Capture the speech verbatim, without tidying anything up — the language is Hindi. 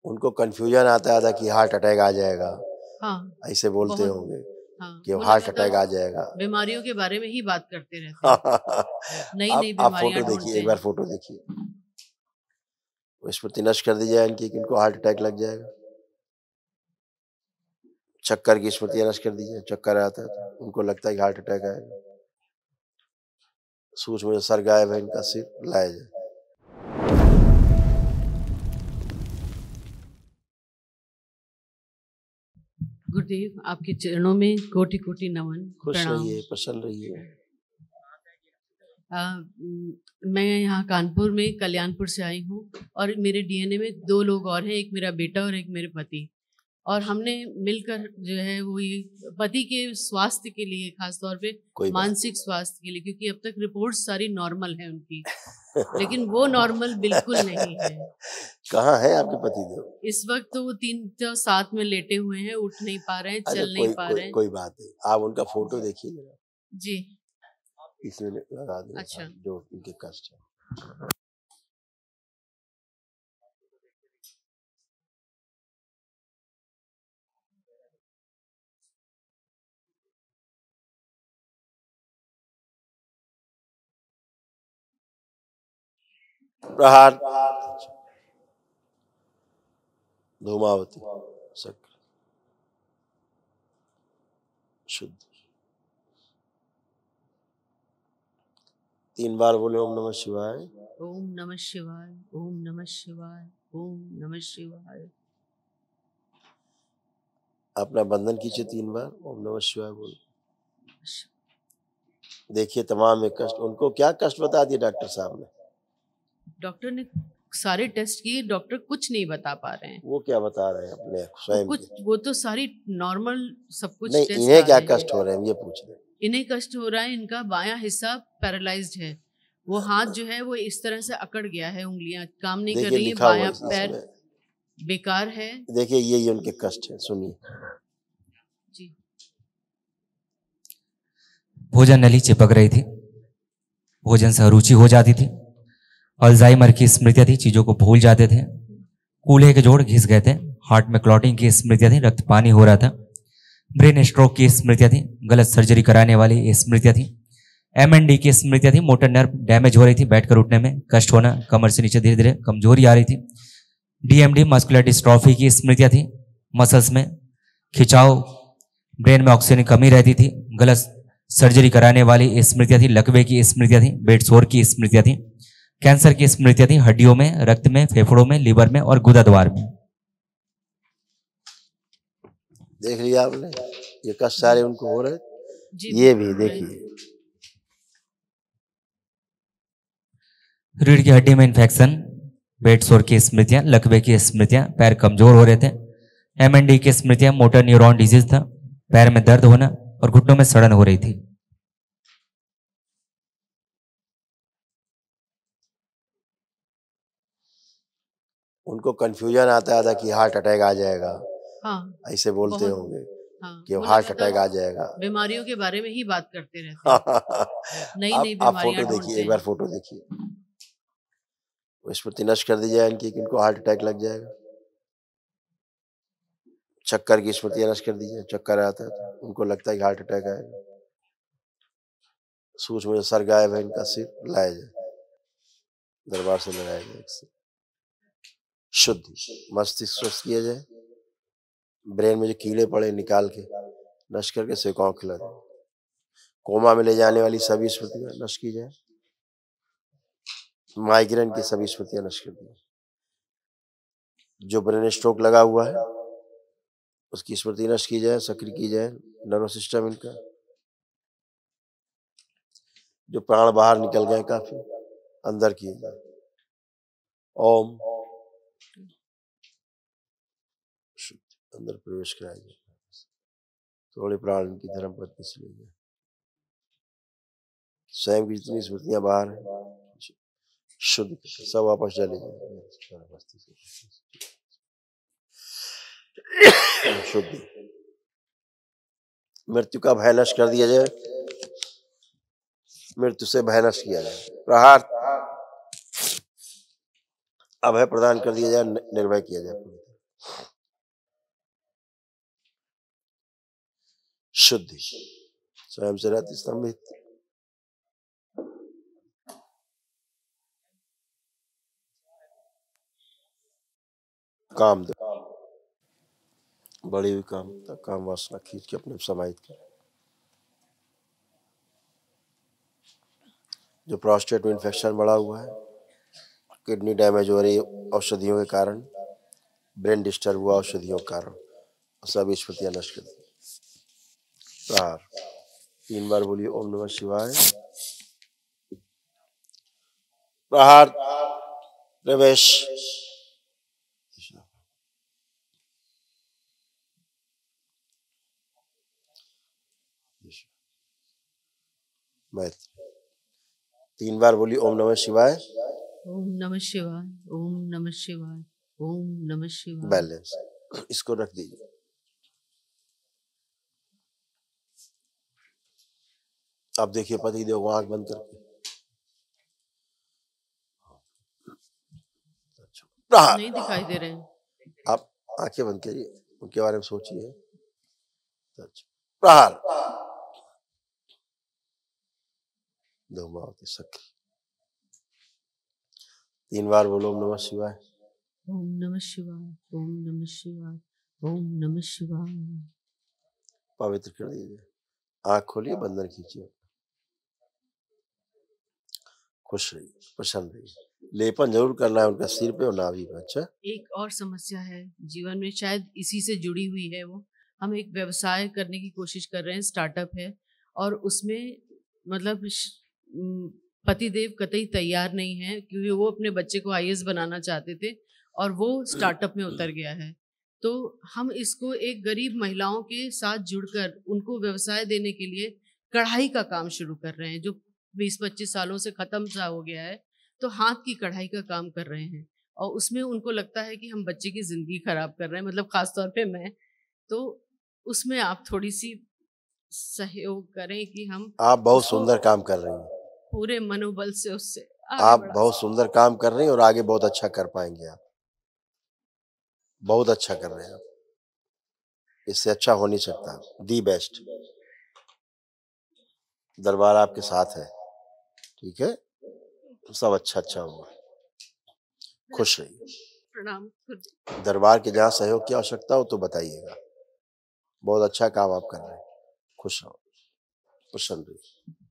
उनको कंफ्यूजन आता है कि हार्ट अटैक आ जाएगा। हाँ, ऐसे बोलते बहुत। होंगे हाँ, कि वो हार्ट अटैक लगातार आ जाएगा। बीमारियों के बारे में ही बात करते रहते हैं। नई आप नई आप बीमारियां फोटो देखिए, ढूंढते एक बार हैं। फोटो देखिए, वो स्मृति नष्ट कर दी जाए इनकी कि इनको हार्ट अटैक लग जाएगा। चक्कर की स्मृतियां नष्ट कर दी जाए, चक्कर आता है तो उनको लगता है कि हार्ट अटैक आएगा। सूक्ष्म में सर गायब है, इनका सिर लाया जाए। गुरुदेव, आपके चरणों में कोटि कोटि नमन, खुश प्रणाम। रहिए, प्रसन्न रहिए। आ, मैं यहाँ कानपुर में कल्याणपुर से आई हूँ और मेरे डीएनए में दो लोग और हैं, एक मेरा बेटा और एक मेरे पति। और हमने मिलकर जो है वो ये पति के स्वास्थ्य के लिए, खास तौर पे मानसिक स्वास्थ्य के लिए, क्योंकि अब तक रिपोर्ट्स सारी नॉर्मल है उनकी, लेकिन वो नॉर्मल बिल्कुल नहीं है। कहाँ है आपके पति देव? इस वक्त तो वो तीन तो साथ में लेटे हुए हैं, उठ नहीं पा रहे हैं, चल नहीं कोई, पा कोई, रहे हैं। कोई बात नहीं, आप उनका फोटो देखिए जरा जी, इसमें लगा दें। अच्छा, जो उनके कष्ट है। प्रहार धूमावती सक्र शुद्ध। तीन बार बोले ओम नमः शिवाय, ओम नमः शिवाय, ओम नमः शिवाय, ओम नमः शिवाय। अपना बंधन कीजिए तीन बार, ओम नमः शिवाय बोल। देखिए तमाम एक कष्ट, उनको क्या कष्ट बता दिए डॉक्टर साहब ने? डॉक्टर ने सारे टेस्ट किए, डॉक्टर कुछ नहीं बता पा रहे हैं। वो क्या बता रहे हैं अपने स्वयं कुछ के? वो तो सारी नॉर्मल सब कुछ नहीं, टेस्ट इन्हें क्या हैं। कष्ट हो रहे हैं ये पूछ रहे हैं। इन्हें कष्ट हो रहा है, इनका बायां हिस्सा पैरालाइज्ड है। वो हाथ जो है वो इस तरह से अकड़ गया है, उंगलियां काम नहीं कर रही है, बायां पैर बेकार है। देखिए ये ये उनके कष्ट है, सुनिए। जी, भोजन नली चिपक रही थी, भोजन से अरुचि हो जाती थी, अल्जाइमर की स्मृतियां थी, चीजों को भूल जाते थे, कूल्हे के जोड़ घिस गए थे, हार्ट में क्लॉटिंग की स्मृतियां थी, रक्त पानी हो रहा था, ब्रेन स्ट्रोक की स्मृतियां थी, गलत सर्जरी कराने वाली स्मृतियां थी, एमएनडी की स्मृतियां थी, मोटर नर्व डैमेज हो रही थी, बैठकर उठने में कष्ट होना, कमर से नीचे धीरे धीरे कमजोरी आ रही थी, डीएमडी मस्कुलर डिस्ट्रॉफी की स्मृतियां थी, मसल्स में खिंचाव, ब्रेन में ऑक्सीजन की कमी रहती थी, गलत सर्जरी कराने वाली स्मृतियां थी, लकवे की स्मृतियां थी, बेड सोर की स्मृतियां थी, कैंसर की स्मृतियां थी, हड्डियों में, रक्त में, फेफड़ों में, लीवर में और गुदा द्वार में। देख लिया आपने, ये कष्ट सारे उनको हो रहे। ये भी देखिए, रीढ़ की हड्डी में इन्फेक्शन, बेड सोर की स्मृतियां, लकवे की स्मृतियां, पैर कमजोर हो रहे थे, एमएनडी की स्मृतियां, मोटर न्यूरॉन डिजीज था, पैर में दर्द होना और घुटनों में सड़न हो रही थी। उनको कंफ्यूजन आता था कि हार्ट अटैक आ जाएगा। हाँ, ऐसे बोलते बहुत। होंगे हाँ, कि हार्ट अटैक आ जाएगा। बीमारियों के बारे में ही बात करते रहते हैं। नई नई आप, आप फोटो बीमारियां देखिए, एक बार फोटो देखिए, वो स्मृति नष्ट कर दी जाए इनकी कि इनको हार्ट अटैक लग जाएगा। चक्कर की स्मृतियां नष्ट कर दी जाए, चक्कर आता है तो उनको लगता है कि हार्ट अटैक आएगा। सूक्ष्म में सर गायब है, इनका सिर लाया जाए, दरबार से लगाया जाए। शुद्ध मस्तिष्क स्वस्थ किया जाए, ब्रेन में जो कीड़े पड़े निकाल के नष्ट करके सेकाओं खिला जाए, कोमा में ले जाने वाली सभी स्मृतियां नष्ट की जाए, माइग्रेन की सभी स्मृतियां नष्ट कर दी, जो ब्रेन स्ट्रोक लगा हुआ है उसकी स्मृति नष्ट की जाए, सक्रिय की जाए नर्वस सिस्टम इनका, जो प्राण बाहर निकल गए काफी अंदर किए जाए। ओम अंदर प्रवेश कराया जाए, थोड़े प्राण इनकी धर्म पत्नी से ले जाए, स्वयं की जितनी स्मृतियां बाहर हैं शुद्ध सब वापस चले जाए। शुद्ध मृत्यु का भय नष्ट कर दिया जाए, मृत्यु से भय नष्ट किया जाए, प्रहार अभय प्रदान कर दिया जाए, निर्भय किया जाए। शुद्धि स्वयं से रहती स्तंभित। काम बड़ी हुई काम काम वासना खींच के अपने समाहित कर। जो प्रोस्टेट में इन्फेक्शन बढ़ा हुआ है, किडनी डैमेज हो रही औषधियों के कारण, ब्रेन डिस्टर्ब हुआ औषधियों के कारण, सभी स्मृतियां नष्ट कर दी। प्रहार तीन बार बोलिए ओम नमः शिवाय। प्रहार प्रवेश। मैत्री तीन बार बोलिए ओम नमः शिवाय। ओम नमः शिवाय, ओम नमः शिवाय, ओम नमः शिवाय। बैलेंस इसको रख दीजिए। अब देखिए पति देव को आंख बंद करके प्रहार। नहीं दिखाई दे रहे हैं। आप आंखें बंद करिए, उनके बारे में सोचिए। प्रहार धूमावती सक्रिय। तीन बार बोलो ओम नमः शिवाय। ओम नमः शिवाय, ओम नमः शिवाय, ओम नमः शिवाय। पवित्र कर दीजिए। आंख खोलिए, बंधन खींचिए। खुश रहिए, प्रसन्न रहिए। लेपन जरूर करना है उनका सिर पे और नाभि पे। अच्छा, एक और समस्या है जीवन में, शायद इसी से जुड़ी हुई है वो। हम एक व्यवसाय करने की कोशिश कर रहे हैं, स्टार्टअप है, और उसमें मतलब पतिदेव कतई तैयार नहीं है, क्योंकि वो अपने बच्चे को आई ए एस बनाना चाहते थे और वो स्टार्टअप में उतर गया है। तो हम इसको एक गरीब महिलाओं के साथ जुड़कर उनको व्यवसाय देने के लिए कढ़ाई का काम शुरू कर रहे हैं, जो बीस पच्चीस सालों से खत्म सा हो गया है। तो हाथ की कढ़ाई का काम कर रहे हैं और उसमें उनको लगता है कि हम बच्चे की जिंदगी खराब कर रहे हैं, मतलब खासतौर पे मैं। तो उसमें आप थोड़ी सी सहयोग करें कि हम। आप बहुत सुंदर काम कर रही हैं, पूरे मनोबल से उससे आप बहुत सुंदर काम कर रही हैं और आगे बहुत अच्छा कर पाएंगे। आप बहुत अच्छा कर रहे हैं, आप इससे अच्छा हो नहीं सकता। The best. दरबार आपके साथ है, ठीक है, सब अच्छा अच्छा होगा। खुश रहिए। प्रणाम। दरबार के जहाँ सहयोग की आवश्यकता हो तो बताइएगा। बहुत अच्छा काम आप कर रहे हैं। खुश रहो, प्रसन्न रहिए।